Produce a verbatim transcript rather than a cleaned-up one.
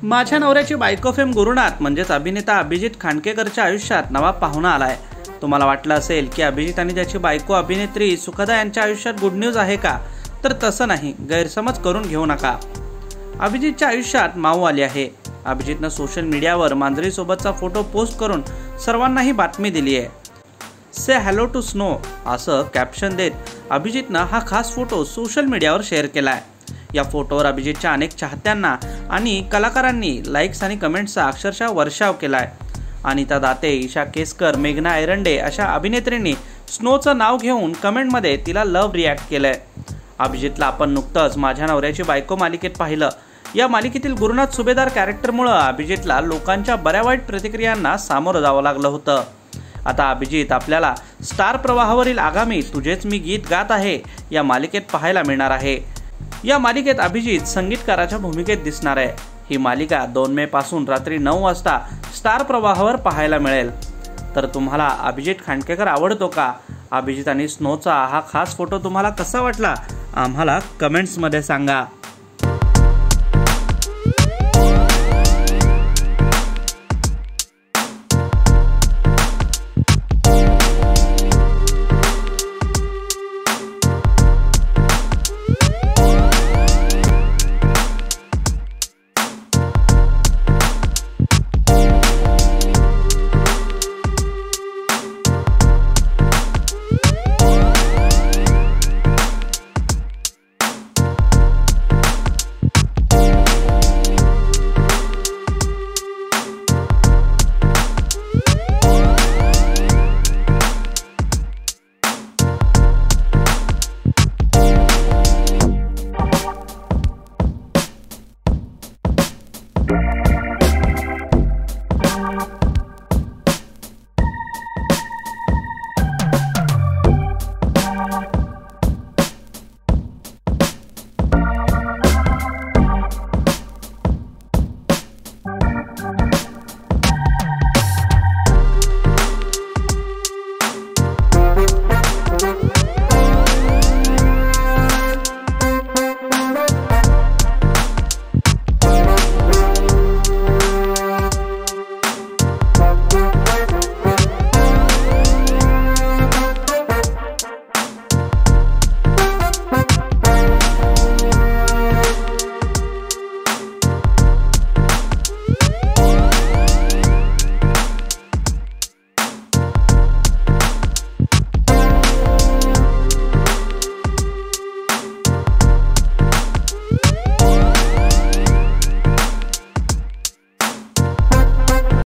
माझ्या नवऱ्याची बायको फेम गुरुनाथ म्हणजेच अभिनेता अभिजित खांडकेकरच्या आयुष्यात नवा पाहुणा आलाय। तुम्हाला वाटलं असेल की अभिजित आणि त्याची बायको अभिनेत्री सुखदा यांच्या आयुष्यात गुड न्यूज आहे का, तर तसं नाही, गैरसमज करून घेऊ नका। अभिजितच्या आयुष्यात माऊ आली आहे। अभिजितनं सोशल मीडियावर मांजरी सोबतचा फोटो पोस्ट करून सर्वांना ही बातमी दिली आहे। से हॅलो टू स्नो असं कॅप्शन देत अभिजितनं हा खास फोटो सोशल मीडियावर शेअर केला आहे। या फोटोवर अभिजितच्या अनेक चाहत्यांना आणि कलाकारांनी लाईक्स आणि कमेंट्सचा अक्षरशः वर्षाव केलाय। अनिता दाते, ईशा केसकर, मेघना एरंडे अशा अभिनेत्रींनी स्नोचं नाव घेऊन कमेंटमध्ये तिला लव्ह रिॲक्ट केलंय। अभिजितला आपण नुकतंच माझ्या नवऱ्याची बायको मालिकेत पाहिलं। या मालिकेतील गुरुनाथ सुभेदार कॅरेक्टरमुळे अभिजितला लोकांच्या बऱ्या वाईट प्रतिक्रियांना सामोरं जावं लागलं होतं। आता अभिजित आपल्याला स्टार प्रवाहावरील आगामी तुझेच मी गीत गात आहे या मालिकेत पाहायला मिळणार आहे। या मालिकेत अभिजित संगीतकाराच्या भूमिकेत दिसणार आहे। ही मालिका दोन मे पासून रात्री नऊ वाजता स्टार प्रवाहावर पाहायला मिळेल। तर तुम्हाला अभिजित खांडकेकर आवडतो का? अभिजित आणि स्नोचा हा खास फोटो तुम्हाला कसा वाटला? आम्हाला कमेंट्समध्ये सांगा। you